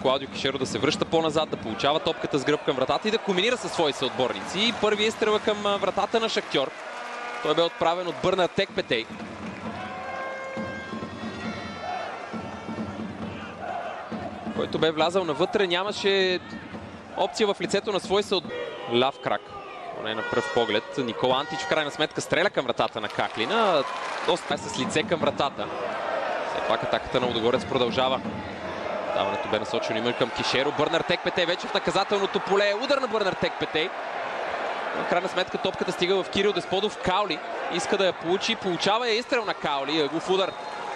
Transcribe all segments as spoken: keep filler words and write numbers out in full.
Клаудио Кишеро да се връща по-назад, да получава топката с гръб към вратата и да комбинира със свои съотборници. И първият изстрел към вратата на Шахтьор. Той бе отправен от Бърнар Текпетей. Който бе влязал навътре, нямаше опция в лицето на свой съд. Ляв крак, поне на пръв поглед. Никола Антич в крайна сметка стреля към вратата на Каклина. Доста е с лице към вратата. Все пак атаката на Лудогорец продължава. Даването бе насочено именно към Кишеро. Бърнар Текпетей вече в наказателното поле. Удар на Бърнар Текпетей. В крайна сметка топката стига в Кирил Десподов. Каули иска да я получи. Получава я изстрел на Каули. Ъглов удар.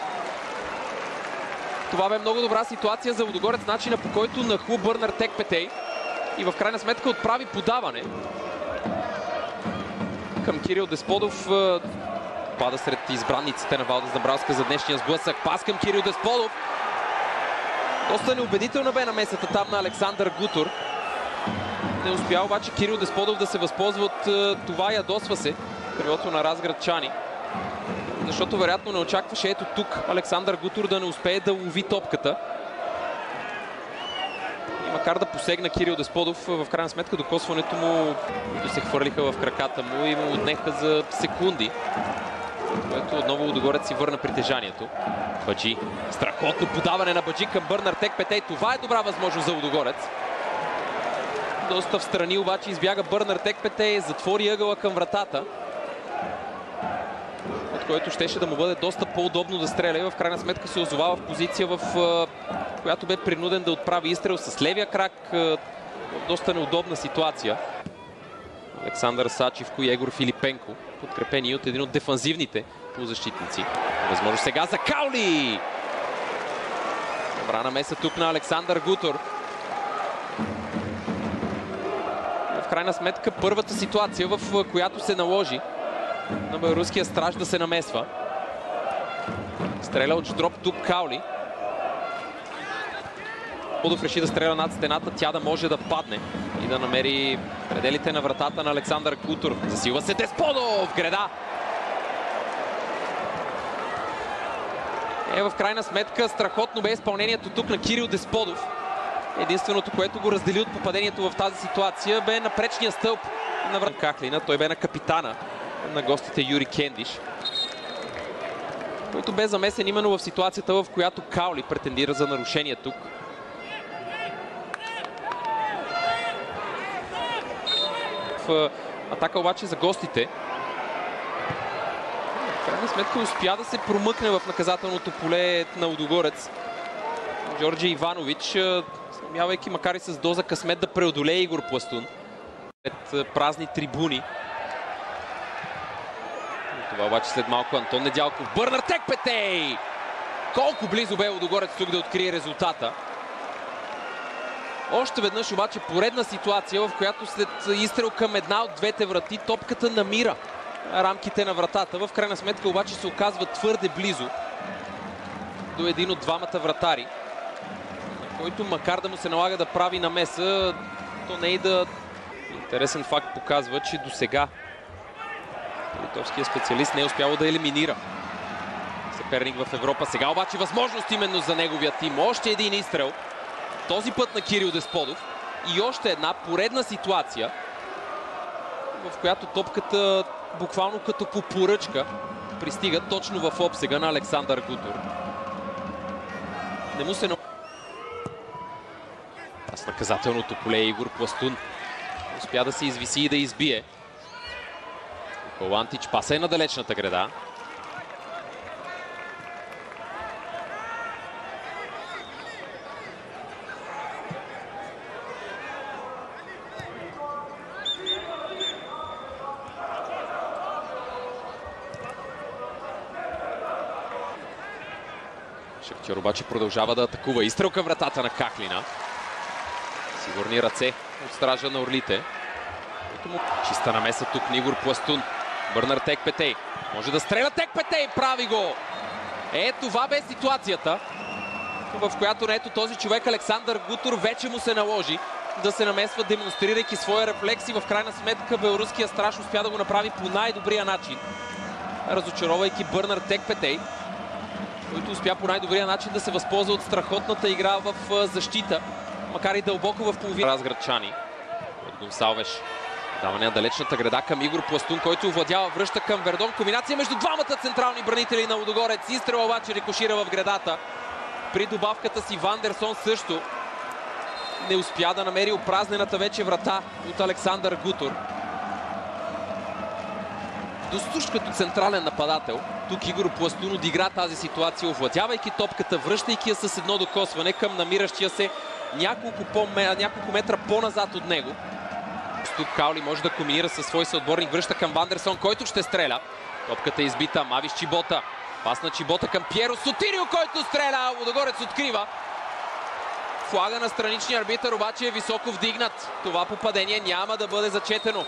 Това бе много добра ситуация за Лудогорец. Начина, по който нахлу Бърнар Текпетей. И в крайна сметка отправи подаване към Кирил Десподов. Пада сред избранниците на Валдес Дамбравска за днешния сблъсък. Пас към Кирил Десподов. Доста неубедителна бе намесата там на Александър Гутур. Не успя обаче Кирил Десподов да се възползва от това. Ядосва се крилото на разградчани. Защото вероятно не очакваше ето тук Александър Гутур да не успее да лови топката. И макар да посегна Кирил Десподов, в крайна сметка докосването му, които се хвърлиха в краката му и му отнеха за секунди. Което отново Лудогорец си върна притежанието. Баджи. Страхотно подаване на Баджи към Бърнар Текпетей. Това е добра възможност за Лудогорец. Доста встрани обаче избяга Бърнар Текпетей. Затвори ъгъла към вратата, от който щеше да му бъде доста по-удобно да стреля. И в крайна сметка се озовава в позиция, в която бе принуден да отправи изстрел с левия крак. В доста неудобна ситуация. Александър Сачивко и Егор Филипенко, подкрепени от един от дефанзивните полузащитници. Възможно сега за Каули! Добра намеса тук на Александър Гутур. В крайна сметка първата ситуация, в която се наложи на белоруския страж да се намесва. Стреля от Ждроп тук Каули. Подов реши да стреля над стената, тя да може да падне и да намери пределите на вратата на Александър Гутур. Засилва се Десподов! Греда! Е, в крайна сметка страхотно бе изпълнението тук на Кирил Десподов. Единственото, което го раздели от попадението в тази ситуация, бе напречния стълб на врата Каклина. Той бе на капитана на гостите Юри Кендиш, който бе замесен именно в ситуацията, в която Каули претендира за нарушение тук. В атака обаче за гостите. В крайна сметка успя да се промъкне в наказателното поле на Лудогорец Джорджи Иванович, смявайки макар и с доза късмет да преодолее Игор Пластун пред празни трибуни. Това обаче след малко Антон Недялков. Бърнар Текпетей! Колко близо бе Лудогорец тук да открие резултата. Още веднъж обаче поредна ситуация, в която след изстрел към една от двете врати топката намира рамките на вратата. В крайна сметка обаче се оказва твърде близо до един от двамата вратари, който макар да му се налага да прави намеса, то не е да... Интересен факт показва, че до сега литовският специалист не е успял да елиминира съперник в Европа. Сега обаче възможност именно за неговия тим. Още един изстрел. Този път на Кирил Десподов. И още една поредна ситуация, в която топката буквално като по поръчка пристига точно в обсега на Александър Гутур. Не му се... С наказателното поле Игор Пластун успя да се извиси и да избие. Никола Антич паса е на далечната града. Шахтьор обаче продължава да атакува. Изстрел към вратата на Каклина. Сигурни ръце от стража на Орлите. Чиста намеса тук на Игор Пластун. Бърнар Текпетей. Може да стреля Текпетей. Прави го! Е, това бе ситуацията, в която ето този човек Александър Гутур вече му се наложи да се намесва, демонстрирайки своя рефлекс, и в крайна сметка белоруския страж успя да го направи по най-добрия начин, разочаровайки Бърнар Текпетей. който успя по най-добрия начин да се възползва от страхотната игра в защита, макар и дълбоко в половина. Разградчани от Гонсалвеш. Даване на далечната града към Игор Пластун, който овладява, връща към Вердон. Комбинация между двамата централни бранители на Лудогорец. Изстрел обаче рикошира в градата. При добавката си Вандерсон също не успя да намери опразнената вече врата от Александър Гутор. Достущ като централен нападател. Тук Игор Пластун отигра тази ситуация, овладявайки топката, връщайки я с едно докосване към намиращия се няколко, по, няколко метра по-назад от него. Тук Каули може да комбинира със свой съотборник, връща към Вандерсон, който ще стреля. Топката е избита, Мавис Чибота. Пас на Чибота към Пиеро Сотирио, който стреля. Лудогорец открива. Флага на страничния арбитър обаче е високо вдигнат. Това попадение няма да бъде зачетено.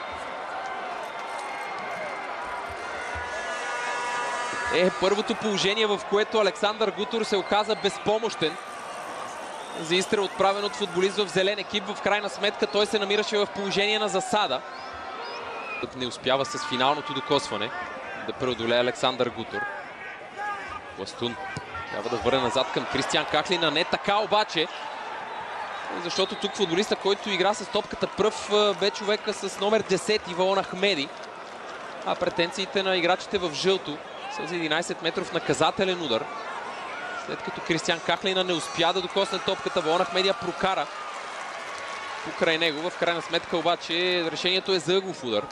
Е първото положение, в което Александър Гутор се оказа безпомощен за изстрел, отправен от футболист в зелен екип. В крайна сметка той се намираше в положение на засада. Не успява с финалното докосване да преодолее Александър Гутор. Пластун трябва да върне назад към Кристиан Кахлина. Не така обаче, защото тук футболиста, който игра с топката пръв, бе човека с номер десет Валон Ахмеди. А претенциите на играчите в жълто с единайсет метров наказателен удар. След като Кристиан Кахлина не успя да докосне топката, Валон Ахмеди я прокара покрай него. В крайна сметка обаче решението е за ъглов удар.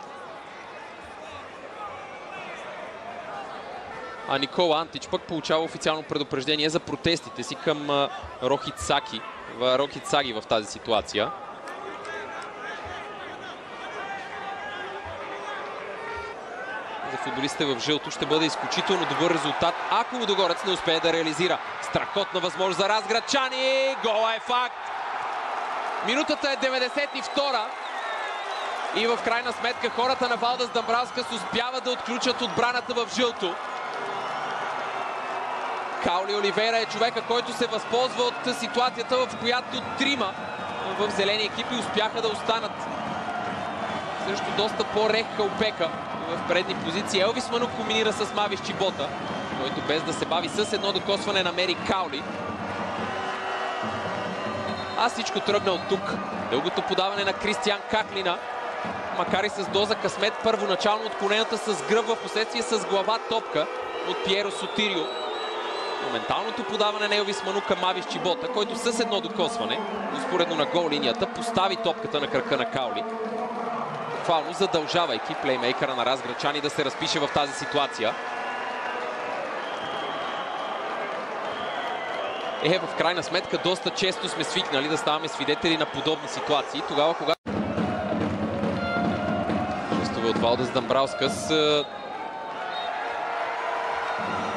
А Никола Антич пък получава официално предупреждение за протестите си към Рохит Саги, Рохит Саги в тази ситуация. За футболистите в жълто ще бъде изключително добър резултат, ако Лудогорец не успее да реализира. Страхотна възможност за Разградчани. Гола е факт. Минутата е деветдесет и втора. И в крайна сметка хората на Валдас Дамбраускас успяват да отключат отбраната в жълто. Каули Оливейра е човека, който се възползва от ситуацията, в която трима в зелени екипи успяха да останат. Също доста по-рехка опека в предни позиции. Елвис Манук комбинира с Мавис Чибота, който без да се бави с едно докосване намери Каули. А всичко тръгна от тук. Дългото подаване на Кристиан Кахлина, макар и с доза късмет, първоначално отклонената с гръб, в последствие с глава топка от Пиеро Сотирио. Моменталното подаване на Елвис Манук към Мавис Чибота, който с едно докосване, успоредно на гол линията, постави топката на кръка на Каули. Буквално задължавайки плеймейкъра на Разградчани да се разпише в тази ситуация. Е, в крайна сметка доста често сме свикнали да ставаме свидетели на подобни ситуации. Тогава, когато шестове от Валдас Дамбраускас,